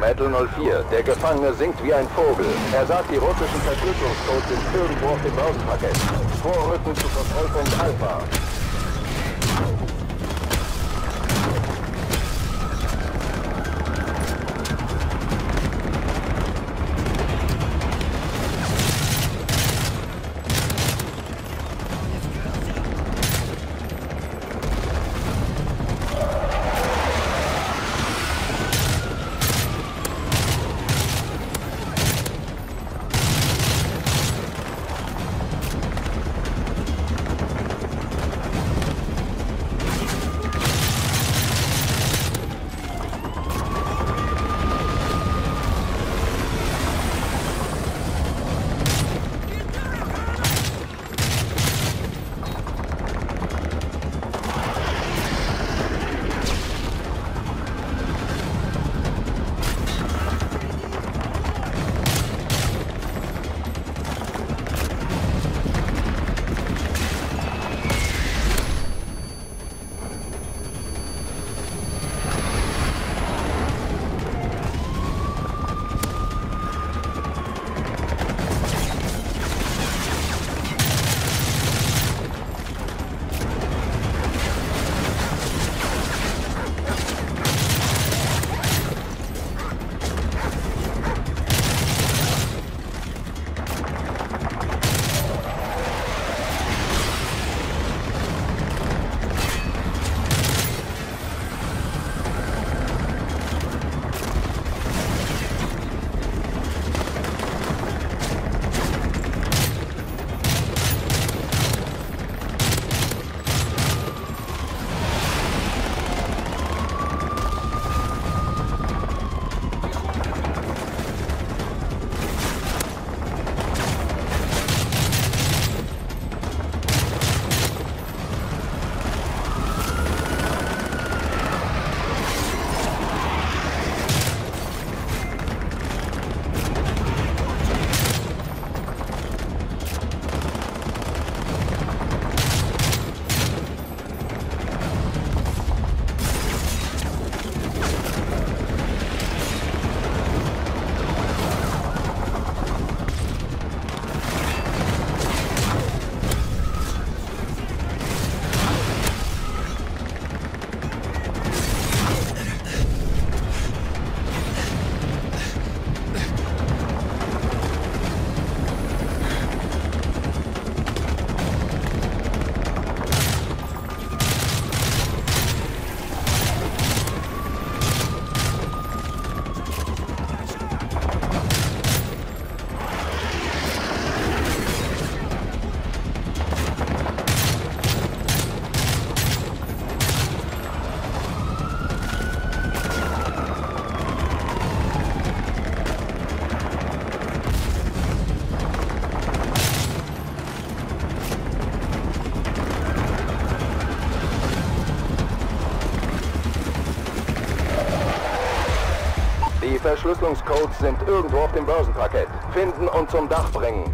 Battle 04, der Gefangene singt wie ein Vogel. Er sagt, die russischen Verschlüsselungscodes sind irgendwo auf dem Börsenpaket. Vorrücken zu Kontrollpunkt Alpha. Die Verschlüsselungscodes sind irgendwo auf dem Börsenparkett. Finden und zum Dach bringen.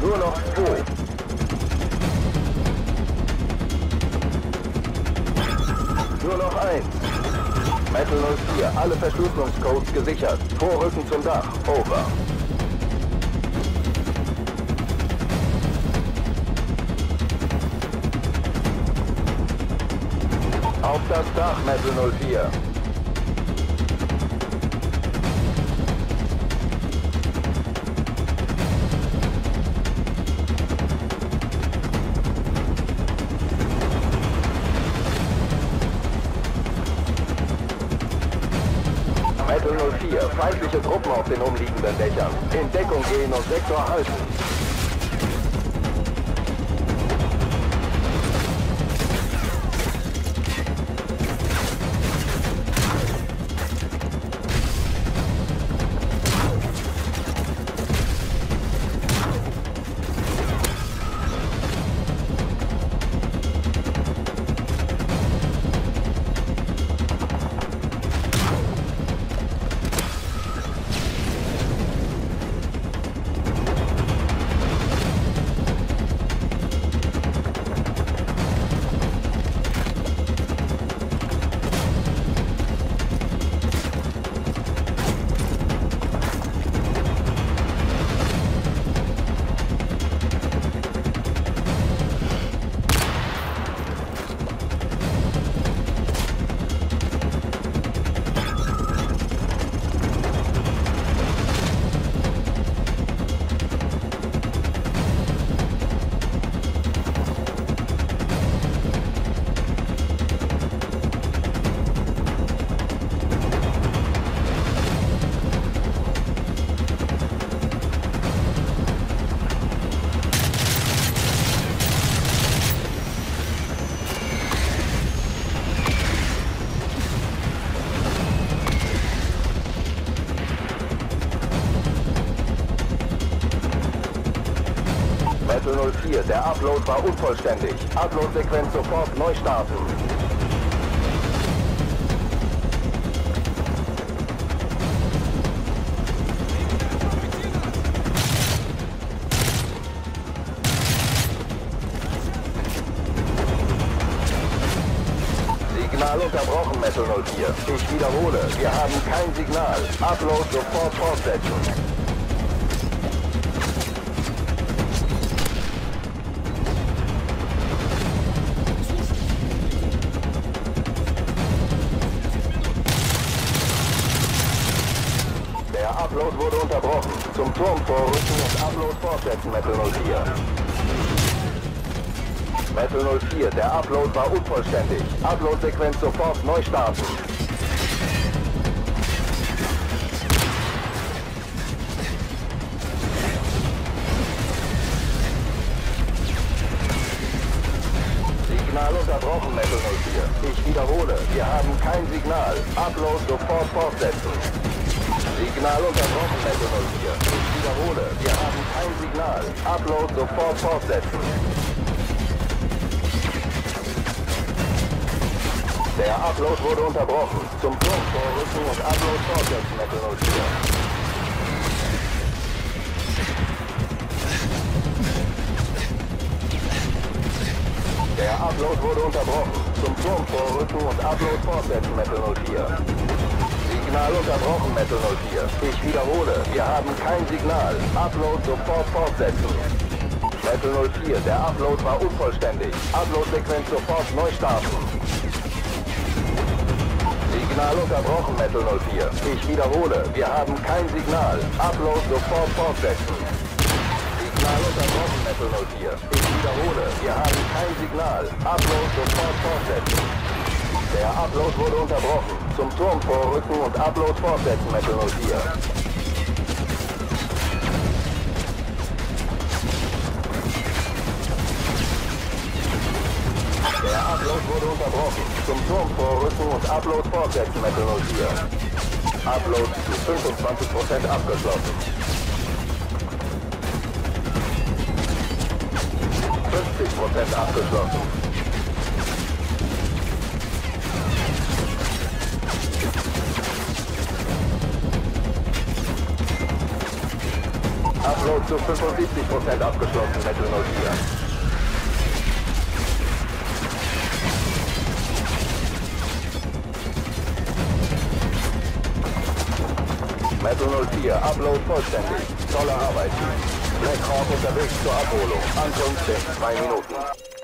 Nur noch 2. Nur noch 1. Metal 04, alle Verschlüsselungscodes gesichert. Vorrücken zum Dach. Over. Auf das Dach, Metal 04. Metal 04, feindliche Truppen auf den umliegenden Dächern. In Deckung gehen und Sektor halten. Metal 04, der Upload war unvollständig. Upload-Sequenz sofort neu starten. Signal unterbrochen, Metal 04. Ich wiederhole, wir haben kein Signal. Upload sofort fortsetzen. Der Upload wurde unterbrochen. Zum Turm vorrücken und Upload fortsetzen, Metal 04. Metal 04, der Upload war unvollständig. Upload-Sequenz sofort neu starten. Signal unterbrochen, Metal 04. Ich wiederhole, wir haben kein Signal. Upload sofort fortsetzen. Signal unterbrochen, Metal 04. Ich wiederhole, wir haben kein Signal. Upload sofort fortsetzen. Der Upload wurde unterbrochen. Zum Turm vorrücken und Upload fortsetzen, Metal 04. Der Upload wurde unterbrochen. Zum Turm vorrücken und Upload fortsetzen, Metal 04. Signal unterbrochen, Metal 04. Ich wiederhole, wir haben kein Signal. Upload sofort fortsetzen. Metal 04, der Upload war unvollständig. Upload-Sequenz sofort neu starten. Signal unterbrochen, Metal 04. Ich wiederhole, wir haben kein Signal. Upload sofort fortsetzen. Signal unterbrochen, Metal 04. Ich wiederhole, wir haben kein Signal. Upload sofort fortsetzen. Der Upload wurde unterbrochen. Zum Turm vorrücken und Upload fortsetzen, Metal 04. Der Upload wurde unterbrochen. Zum Turm vorrücken und Upload fortsetzen, Metal 04. Upload zu 25% abgeschlossen. 50% abgeschlossen. Upload zu 75% abgeschlossen, Metal 04. Metal 04, Upload vollständig. Tolle Arbeit. Black Hawk unterwegs zur Abholung. Ankunft in 2 Minuten.